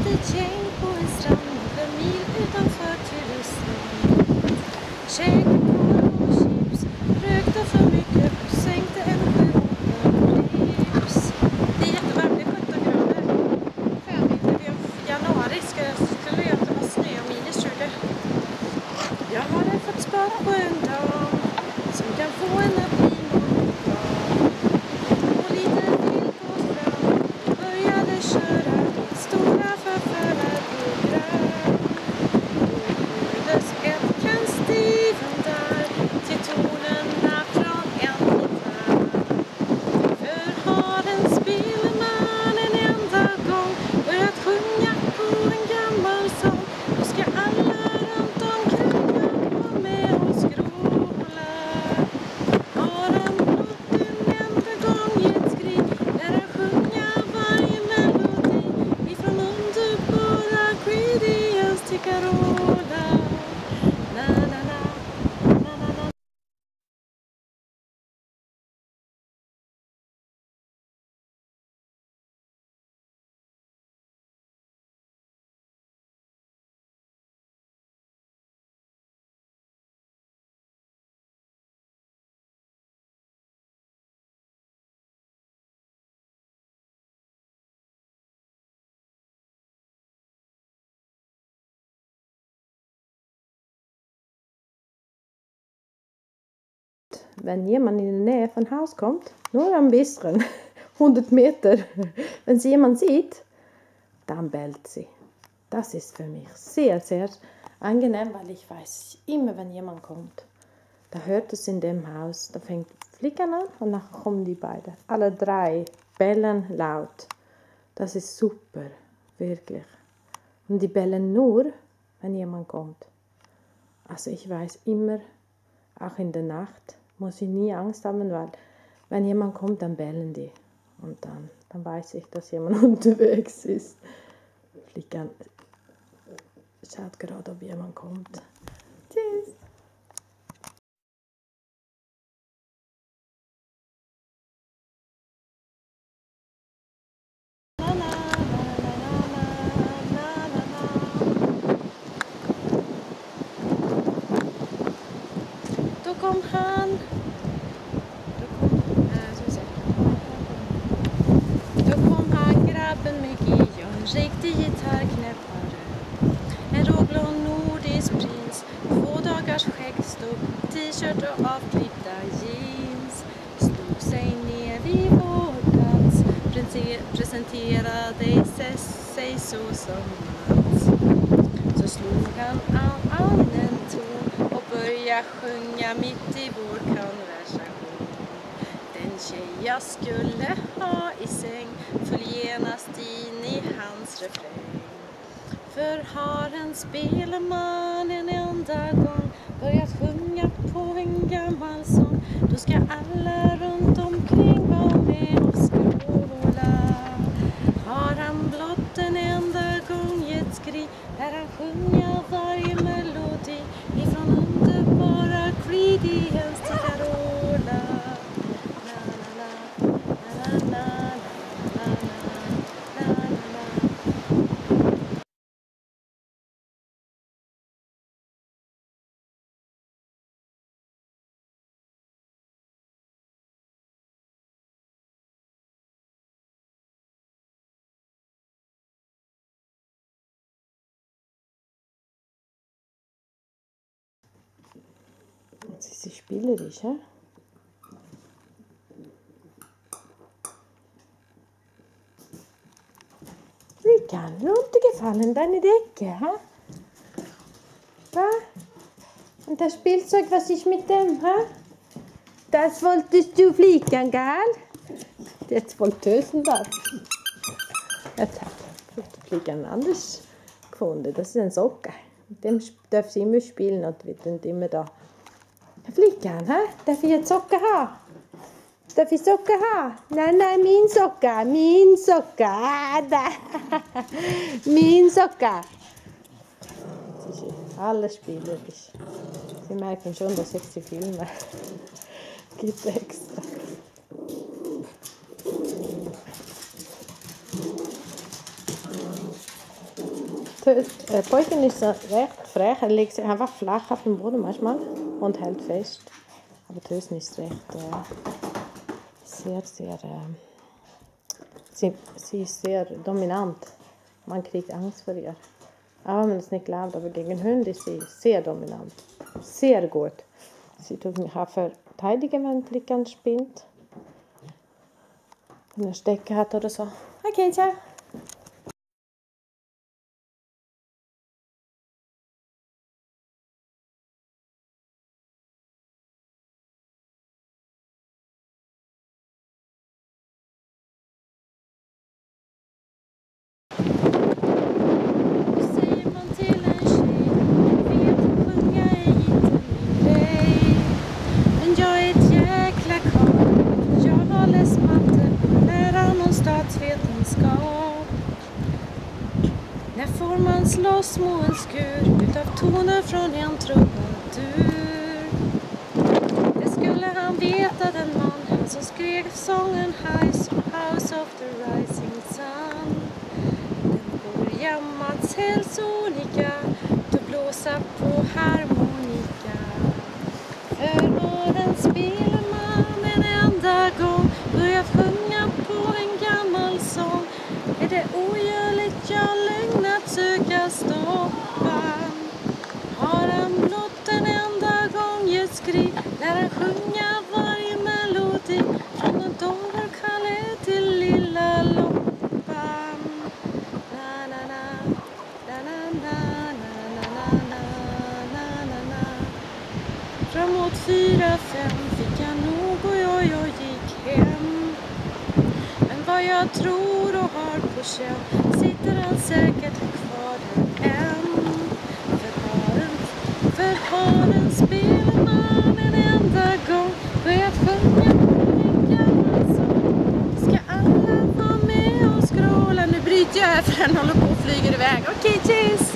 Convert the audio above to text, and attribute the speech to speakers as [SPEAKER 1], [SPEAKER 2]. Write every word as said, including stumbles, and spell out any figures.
[SPEAKER 1] litet gäng på en strand några mil utanför Tylösand. Käkade korv och chips, rökte för mycket och sänkte energiprips. Det är jättevarmt, det är sjutton grader. Förmiddag, det är januari, ska jag skulle göra att det var snö och minus tjugo. Jag har fått spara på en dag som kan få en att bli något bra. Och lite vilt och fram började köra mitt stora förförarprogram. Gjordes ett kantstiven där till tonerna från en gitarr. För har en spelman en enda gång börjat sjunga på en gammal sång, då ska alla runt omkring vara med och skråla. Har han blott en enda gång gett skrik när han sjunga varje melodi ifrån underbara Creedians till Carola. Na, na, na, na, na, na.
[SPEAKER 2] Wenn jemand in der Nähe von Haus kommt, nur ein bisschen, hundert Meter, wenn sie jemand sieht, dann bellt sie. Das ist für mich sehr, sehr angenehm, weil ich weiß immer, wenn jemand kommt, da hört es in dem Haus, da fängt Flickern an und dann kommen die beiden. Alle drei bellen laut. Das ist super, wirklich. Und die bellen nur, wenn jemand kommt. Also ich weiß immer, auch in der Nacht, muss ich nie Angst haben, weil wenn jemand kommt, dann bellen die. Und dann, dann weiß ich, dass jemand unterwegs ist. Flickan schaut gerade, ob jemand kommt. Tschüss!
[SPEAKER 1] Då kom han. Då kom, äh, så Då kom han, grabben med gion, riktig gitarrknäppare. En råblå nordisk prins, två dagars skäggstubb, t-shirt och avklippta jeans. Slog sig ner vid vår plats, presenterade sig så som Mats. Så slog han an en ton och började sjunga mitt i vår konversation. Den tjej jag skulle ha i säng föll genast in i hans refräng. För har en spelman en enda gång börjat sjunga på en gammal sång, då ska alla runt omkring vara med och skråla. Har han blott en enda gång gett skri där han sjunger varje melodi ifrån underbara Creedians till Carola. Na, na, na, na, na, na, na, na, na.
[SPEAKER 2] Jetzt ist sie spielerisch, he? Flickan, runtergefallen deine Decke, he? Va? Und das Spielzeug, was ist mit dem, he? Das wolltest du, Flickan, gell? Jetzt voltösen das. Jetzt hat Flickan anders gefunden. Das ist ein Socke. Mit dem darf sie immer spielen und wird dann immer da. Flickan, hä? Darf ich eine Socke haben? Darf ich Socke haben? Nein, nein, min Socke, min Socke. Ah, da. Min Socke. Sie ist alles spielerisch. Sie merken schon, dass ich sie filme. Gibt extra. Tös, äh, pojken ist recht frech. Er legt sich einfach flach auf den Boden manchmal und hält fest. Aber Tösen ist recht äh, sehr, sehr... Äh, sie, sie ist sehr dominant. Man kriegt Angst vor ihr. Aber wenn man es nicht glaubt, aber gegen Hunde ist sie sehr dominant. Sehr gut. Sie tut mich auch verteidigen, wenn Flickan spinnt. Wenn er Stecker hat oder so. Okay, ciao.
[SPEAKER 1] När får man slåss mot en skur utav toner från en trubadur? Det skulle han veta, den man, han som skrek sången House of the Rising Sun. Den börjar Mats hälsonika, du blåsa på harmonika. För våren spelar man en enda gång, börjar sjunga på en gammal sång. Är det ogörligt, ja lögn att söka stoppa? Har han blott en enda gång gett skri, när han sjunga varje melodi, från en doverkalle till lilla loppan. Na na na, na na na, na na na, na na na. Framåt fyra, fem fick jag nog och jag, jag gick hem. Men vad jag tror och har på känn, sitter han säkert kvar här än. För haren, för haren spelar man en enda gång, börjat sjunga en gammal sång. Ska alla vara med och skråla? Nu bryter jag här för den håller på och flyger iväg. Okej, cheers!